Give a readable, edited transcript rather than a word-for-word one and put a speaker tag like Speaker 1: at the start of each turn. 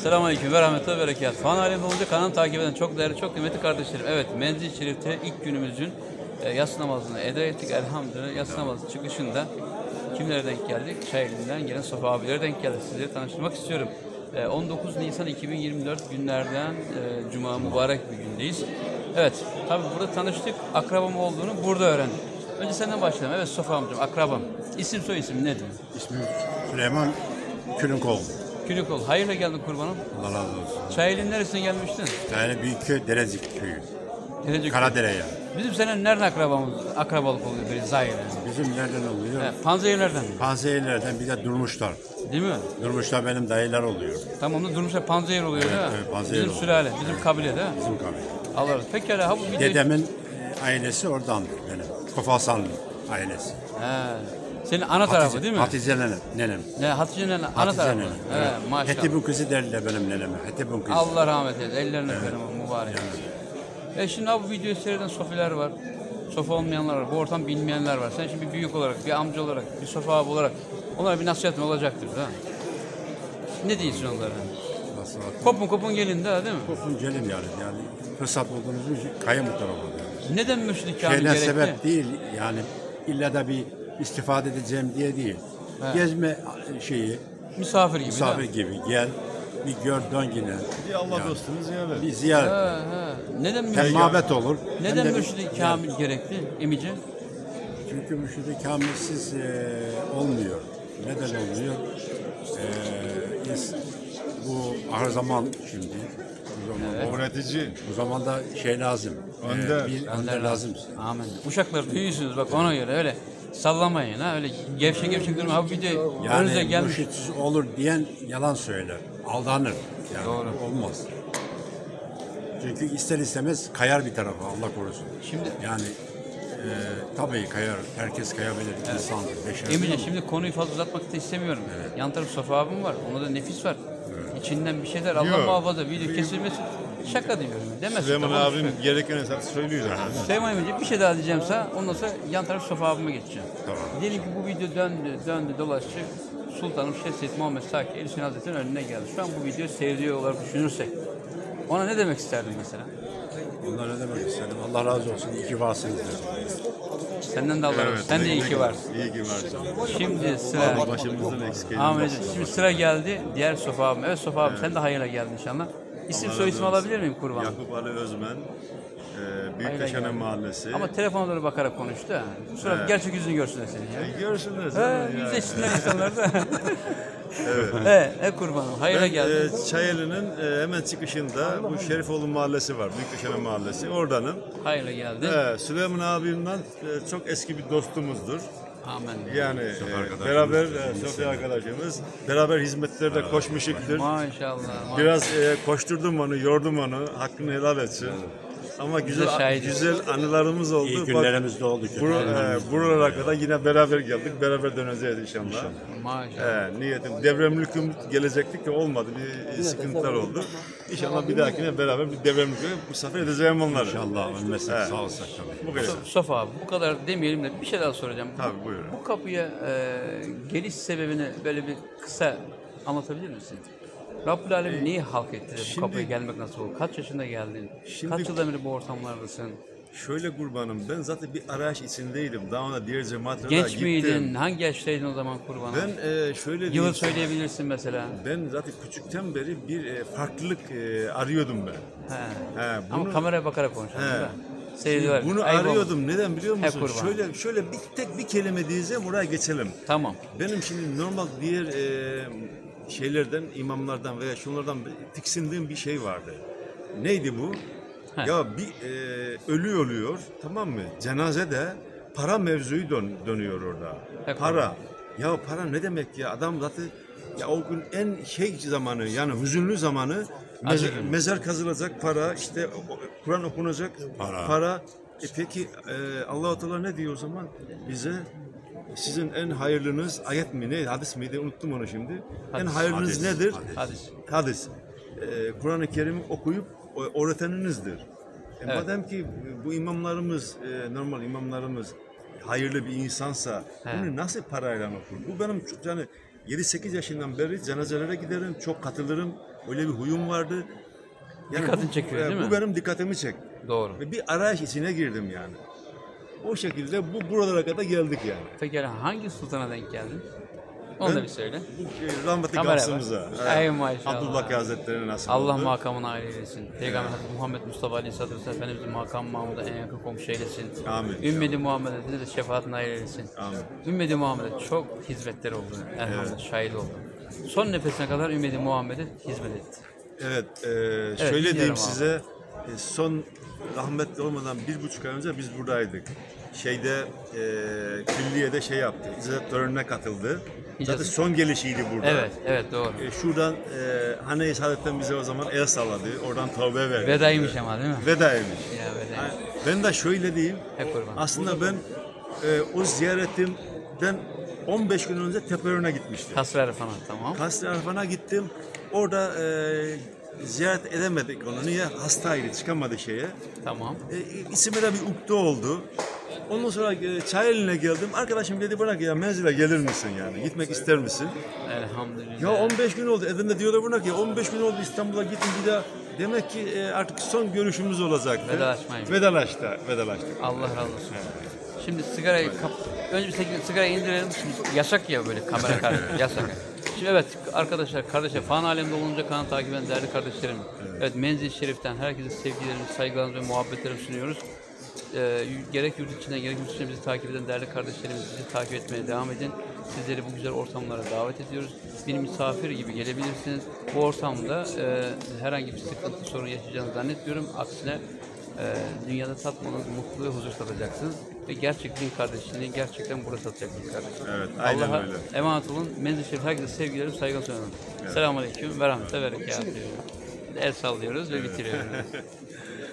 Speaker 1: Selamünaleyküm ve rahmetullahi ve berekatuhu. Fan alemde olunca kanalımı takip eden çok değerli, çok kıymetli kardeşlerim. Evet, Menzil-i Şerif'te ilk günümüzün yatsı namazını eda ettik. Elhamdülillah yatsı namazı çıkışında kimlere denk geldik? Çayeli'nden gelen Sofa abilere denk geldik. Sizleri tanıştırmak istiyorum. 19 Nisan 2024 günlerden Cuma mübarek bir gündeyiz. Evet, tabii burada tanıştık. Akrabam olduğunu burada öğrendim. Önce senden başlayalım. Evet Sofa amcam, akrabam. İsim soy isim nedir?
Speaker 2: İsmim Süleyman Külünkol.
Speaker 1: Külükol. Hayırla geldin kurbanım.
Speaker 2: Allah razı olsun.
Speaker 1: Çayeli'nin neresine gelmiştin?
Speaker 2: Yani Büyükköy Derezik köyü.
Speaker 1: Derecik.
Speaker 2: Karadere yani.
Speaker 1: Bizim senin nereden akrabalık oluyor böyle zahir yani?
Speaker 2: Bizim nereden oluyor?
Speaker 1: He, Panzehirlerden mi?
Speaker 2: Panzehirlerden bir de Durmuşlar.
Speaker 1: Değil mi?
Speaker 2: Durmuşlar benim dayılar oluyor.
Speaker 1: Tamam da durmuşlar Panzehir oluyor değil mi?
Speaker 2: evet, Panzehir
Speaker 1: Bizim
Speaker 2: oluyor.
Speaker 1: sülale, bizim kabile değil mi?
Speaker 2: Bizim kabile.
Speaker 1: Allah razı olsun. Pekala ha bu video...
Speaker 2: Dedemin ailesi oradandır benim. Kofasanlı ailesi.
Speaker 1: He. Senin ana tarafı değil mi?
Speaker 2: Hatice nenem.
Speaker 1: Ne Hatice'nin ana
Speaker 2: Hatice
Speaker 1: tarafı.
Speaker 2: nenem.
Speaker 1: He,
Speaker 2: Evet.
Speaker 1: maşallah.
Speaker 2: Hetibun kızı derler benim neneme. Hetibun kızı.
Speaker 1: Allah rahmet eylesin. Ellerine öperim mübarek. Şimdi abi bu videoyu seyreden sofiler var. Sofa olmayanlar var. Bu ortam bilmeyenler var. Sen şimdi bir büyük olarak, bir amca olarak, bir sofa abi olarak onlara bir nasihatin olacaktır değil mi? Ne diyorsun onlara?
Speaker 2: Nasıl?
Speaker 1: Kopun gelin de değil mi?
Speaker 2: Kopun gelin yani fırsat bulduğunuz için kayın bu tarafa. Yani.
Speaker 1: Neden mürşid-i kamil
Speaker 2: Şeyden
Speaker 1: gerekli?
Speaker 2: sebep değil yani illa da bir istifade edeceğim diye değil.
Speaker 1: He.
Speaker 2: Gezme şeyi,
Speaker 1: Misafir gibi
Speaker 2: misafir
Speaker 1: değil mi?
Speaker 2: gibi gel, bir gör dön yine.
Speaker 3: Bir Allah dostunu ziyaret.
Speaker 2: Bir ziyaret.
Speaker 1: Neden
Speaker 2: Hem
Speaker 1: mürşid-i
Speaker 2: mabet olur.
Speaker 1: Neden
Speaker 2: hem de
Speaker 1: mürşid-i kamil gerekli emici?
Speaker 2: Çünkü mürşid-i kamilsiz olmuyor. Neden olmuyor? Bu ahir zaman şimdi.
Speaker 3: Öğretici.
Speaker 2: Bu zamanda şey lazım.
Speaker 3: Önder.
Speaker 2: Bir önder lazım.
Speaker 1: Amin. Uşaklar büyüyorsunuz bak ona göre öyle sallamayın ha öyle gevşek durma. Ha bu video önünüze
Speaker 2: Yani
Speaker 1: gelmiş.
Speaker 2: mürşitsiz olur diyen yalan söyler. Aldanır. Yani
Speaker 1: Doğru.
Speaker 2: olmaz. Çünkü ister istemez kayar bir tarafa Allah korusun.
Speaker 1: Şimdi
Speaker 2: Yani tabii kayar. Herkes kayabilir. İnsandır. Beşer.
Speaker 1: Emice şimdi konuyu fazla uzatmak da istemiyorum. Yan tarafı Sofa abim var. Onda da nefis var. İçinden bir şeyler Allah
Speaker 3: Yok.
Speaker 1: muhafaza video kesilmesin. Şaka diyorum. Demesin.
Speaker 3: Süleyman
Speaker 1: tamam,
Speaker 3: abim gereken hesap söylüyor zaten.
Speaker 1: Süleyman Emice bir şey daha diyeceğim sana. Ondan sonra yan taraf Sofa abime geçeceğim.
Speaker 2: Tamam.
Speaker 1: Diyelim ki bu video döndü dolaştı. Sultanım Şeyh Seyyid Muhammed Saki El Hüseyin Hazretleri'nin önüne geldi. Şu an bu videoyu seyrediyor olarak düşünürsek. Ona ne demek isterdin mesela?
Speaker 2: Onlar ne demek istedim? Allah razı olsun. İyi ki varsınız.
Speaker 1: Senden de Allah razı olsun. Sen de iyi ki varsın.
Speaker 3: İyi ki varsın.
Speaker 1: Şimdi sıra...
Speaker 3: Allah başımızdan eksik eylemesin.
Speaker 1: Amin. Şimdi sıra geldi diğer Sofa abim. Evet Sofa abim sen de hayırla geldin inşallah. İsim soy isim alabilir miyim kurban?
Speaker 3: Yakup Ali Özmen, Büyüktaşhane
Speaker 1: geldin.
Speaker 3: Mahallesi.
Speaker 1: Ama telefona doğru bakarak konuştu ha. Kusura gerçek yüzünü görsünler senin ya.
Speaker 3: Görsünler
Speaker 1: He,
Speaker 3: canım ya.
Speaker 1: yüzleşsinler insanlar da. Kurbanım. Hayırla
Speaker 3: Ben
Speaker 1: geldin.
Speaker 3: Çayeli'nin hemen çıkışında bu Şerifoğlu Mahallesi var. Büyüktaşane Mahallesi. Oradanım.
Speaker 1: Hayırla geldin.
Speaker 3: Süleyman abimden çok eski bir dostumuzdur.
Speaker 1: Amin.
Speaker 3: Yani beraber Sofya arkadaşımız beraber hizmetlerde koşmuşuktur.
Speaker 1: Maşallah.
Speaker 3: Biraz koşturdum onu, yordum onu. Hakkını helal etsin. Ama
Speaker 1: şahidiz.
Speaker 3: güzel anılarımız oldu.
Speaker 2: İyi günlerimiz de oldu.
Speaker 3: Buralara kadar yine beraber geldik. Beraber döneceğiz inşallah.
Speaker 1: Maşallah.
Speaker 3: Niyetim devremliküm gelecektik de olmadı. Bir sıkıntılar oldu. İnşallah bir dahakine beraber bir devremliküm misafir edeceğim onları.
Speaker 2: İnşallah ölmezsek sağ olsak tabii.
Speaker 3: Bu kadar.
Speaker 1: Sofa abi bu kadar demeyelim de bir şey daha soracağım.
Speaker 3: Tabii buyurun.
Speaker 1: Bu kapıya geliş sebebini böyle bir kısa anlatabilir misin? Rabbül Alem niye halk etti? Bu kapıya gelmek nasıl oldu? Kaç yaşında geldin? Kaç yıldan beri bu ortamlardasın?
Speaker 3: Şöyle kurbanım, ben zaten bir arayış içindeydim. Daha önce diğer cemaatlere
Speaker 1: Genç
Speaker 3: gittim.
Speaker 1: miydin? Hangi yaştaydın o zaman kurbanım?
Speaker 3: Ben şöyle
Speaker 1: Yılı
Speaker 3: diyeyim.
Speaker 1: söyleyebilirsin mesela.
Speaker 3: Ben zaten küçükten beri bir farklılık arıyordum ben.
Speaker 1: He.
Speaker 3: Bunu,
Speaker 1: Ama kameraya bakarak konuşalım
Speaker 3: He.
Speaker 1: değil mi? Seyrediyorlar.
Speaker 3: Bunu
Speaker 1: Ayıp
Speaker 3: arıyordum.
Speaker 1: olmasın.
Speaker 3: Neden biliyor musun?
Speaker 1: kurban.
Speaker 3: Şöyle tek bir kelime diyeceğim, oraya geçelim.
Speaker 1: Tamam.
Speaker 3: Benim şimdi normal diğer şeylerden, imamlardan veya şunlardan tiksindiğim bir şey vardı. Neydi bu?
Speaker 1: He.
Speaker 3: Ya bir ölü oluyor, tamam mı? Cenazede para mevzuyu dönüyor orada. Para. Ya para ne demek ya? Adam zaten ya o gün en zamanı yani hüzünlü zamanı mezar kazılacak para, işte Kur'an okunacak para. Peki Allah-u Teala ne diyor o zaman bize? Sizin en hayırlınız ayet mi ne hadis miydi unuttum onu şimdi. En hayırlınız nedir? Hadis. Kur'an-ı Kerim okuyup öğreteninizdir. Madem ki bu imamlarımız normal imamlarımız hayırlı bir insansa bunu nasıl parayla okur? Bu benim çok yani 7-8 yaşından beri cenazelere giderim, çok katılırım. Öyle bir huyum vardı.
Speaker 1: Dikkatini çekiyor, değil mi?
Speaker 3: Bu benim dikkatimi çekti.
Speaker 1: Doğru.
Speaker 3: Ve bir arayış içine girdim yani. O şekilde buralara kadar geldik yani.
Speaker 1: Peki hangi sultana denk geldin? Onu da bir söyle.
Speaker 3: Bu rahmetli
Speaker 1: Kamera
Speaker 3: Gavsımıza.
Speaker 1: var. Ey maşallah.
Speaker 3: Abdülbaki Hazretleri'ne nasip
Speaker 1: Allah
Speaker 3: oldu.
Speaker 1: makamını âli eylesin. Peygamber Hazreti Muhammed Mustafa Aleyhisselatü Vesselam Efendimizin makam Mahmud'a en yakın komşu eylesin.
Speaker 3: Amin.
Speaker 1: Ümmeti Muhammed'e de şefaat nail eylesin.
Speaker 3: Amin.
Speaker 1: Ümmeti Muhammed'e çok hizmetleri oldu. Elhamdülillah şahit oldu. Son nefesine kadar Ümmeti Muhammed'e hizmet etti.
Speaker 3: Evet, şöyle
Speaker 1: dinliyorum
Speaker 3: diyeyim
Speaker 1: abi.
Speaker 3: size, son rahmetli olmadan 1,5 ay önce biz buradaydık. Külliye'de şey yaptı, İzzet törenine katıldı. Zaten son gelişiydi burada.
Speaker 1: Evet, evet doğru.
Speaker 3: Şuradan Hane-i Saadet'ten bize o zaman el salladı, oradan tövbe verdi.
Speaker 1: Vedaymış ama değil mi?
Speaker 3: Vedaymış.
Speaker 1: Ya vedaymış.
Speaker 3: Ben de şöyle diyeyim,
Speaker 1: Hep kurban.
Speaker 3: aslında ben o ziyaretimden 15 gün önce Tepeören'e gitmiştim.
Speaker 1: Kasver falan tamam.
Speaker 3: Kasr Arfan'a gittim. Orada ziyaret edemedik onu. Niye? Hastaydı, çıkamadı şeye.
Speaker 1: Tamam.
Speaker 3: İsime de bir ukde oldu. Ondan sonra Çayeli'ne geldim. Arkadaşım dedi bana ki ya menzile gelir misin yani? Gitmek ister misin?
Speaker 1: Elhamdülillah.
Speaker 3: Ya 15 gün oldu. Edirne diyorlar bana ki 15 gün oldu İstanbul'a gittim bir daha. Demek ki artık son görüşümüz olacaktı.
Speaker 1: Vedalaşmayın.
Speaker 3: Vedalaştık.
Speaker 1: Allah razı olsun. Şimdi sigarayı önce bir sigarayı indirelim. Şimdi yasak ya böyle kamera karşısında. Yasak. Şimdi evet arkadaşlar, kardeşler, fan alemde olunca kanal takip eden değerli kardeşlerim. Evet, Menzil-i Şerif'ten herkese sevgilerimizi, saygılarımızı ve muhabbetlerimizi sunuyoruz. Gerek yurt içinden gerek yurt dışından bizi takip eden değerli kardeşlerimiz bizi takip etmeye devam edin. Sizleri bu güzel ortamlara davet ediyoruz. Bir misafir gibi gelebilirsiniz. Bu ortamda herhangi bir sıkıntı, sorun yaşayacağınızı zannetmiyorum. Aksine dünyada tatmanız, mutlu ve huzur tadacaksınız. Ve gerçek din kardeşliğini gerçekten burada tadacaksınız kardeşim.
Speaker 3: Evet, aynen
Speaker 1: Allah'a
Speaker 3: öyle.
Speaker 1: emanet olun. Menzil-i Şerif herkese sevgilerim, saygılar sunuyorum. Selamun Aleyküm ve rahmetle berekat diyorum. El sallıyoruz ve bitiriyoruz.